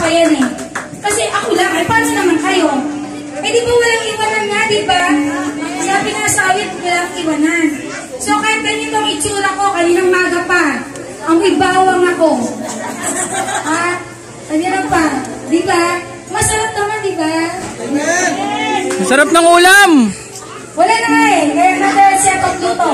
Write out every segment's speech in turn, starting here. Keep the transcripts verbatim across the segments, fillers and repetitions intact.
pa yan eh. Kasi ako lang, eh paano naman kayo? Eh di ba walang iwanan nga, di ba? Sabi nga sa awit, walang iwanan. So kahit ganito ang itsura ko, kaninang maga pa, ang ibawang ako. Ha? Kanina pa, di ba? Masarap naman, di ba? Masarap ng ulam! Wala na nga eh, kaya na siya pagluto.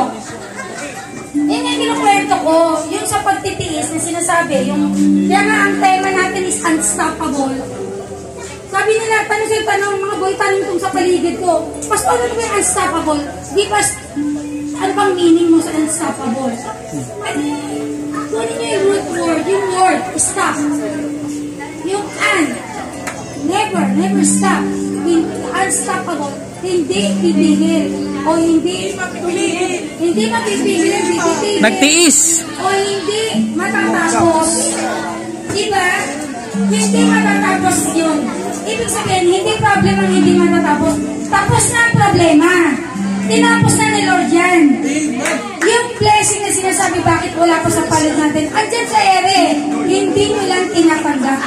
Yan yung kinukwento ko, yung sa pagtitiis na sinasabi, yung, kaya nga ang tema natin is unstoppable. Sabi nila, tanong sa'yo tanong, mga boy, tanong kung sa paligid ko, Pastor, ano ba yung unstoppable? Di ba, ano bang meaning mo sa unstoppable? At, kunin nyo yung root word, yung word, stop. Yung un, never, never stop. Unstoppable, hindi titigil. O hindi mapipigil. Hindi mapipigil, hindi titigil. Nagtiis. O hindi matatapos. Diba? Hindi matatapos yun. Ibig sabihin, hindi problem ang hindi matatapos. Tapos na ang problema. Tinapos na ni Lord yan. Yung blessing na sinasabi, bakit wala pa sa palad natin? Andyan sa ere. Hindi nyo lang tinatanggap.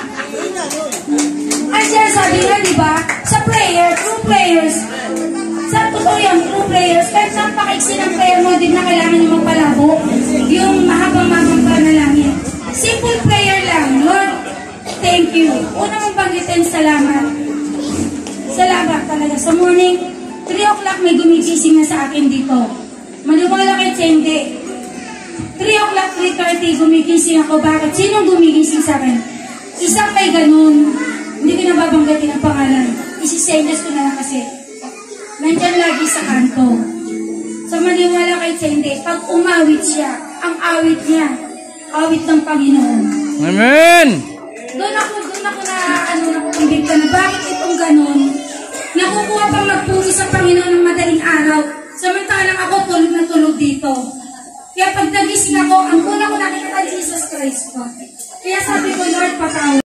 Andyan, sabi nga, diba? Sa prayer, true prayers, sa totoo yung true prayers, kahit saan pakaiksi ng prayer mo, din na kailangan yung magpalabo, yung mahabang-mahabang panalangin. Simple prayer lang, Lord, thank you. Una mong banggitin, salamat. Salamat talaga. Sa morning, three o'clock may gumigising na sa akin dito. Maniwala kayo sa hindi. three o'clock, three thirty, gumigising ako. Bakit? Sinong gumigising sa akin? Isang may ganun. Hindi ko nababanggitin ang pangalan. Isisenyas ko na lang kasi. Nandyan lagi sa kanto. So maniwala kayo sa hindi. Pag umawit siya, ang awit niya, awit ng Panginoon. Amen! Doon ako, doon ako na, ano, nakukumbigta na bakit itong ganun? Nakukuha pang magpuri sa Panginoon ng madaling araw. Samantalang ako tulog na tulog dito. Kaya pag nagising ako, ang una ko nakikita Jesus Christ ko. Kaya sabi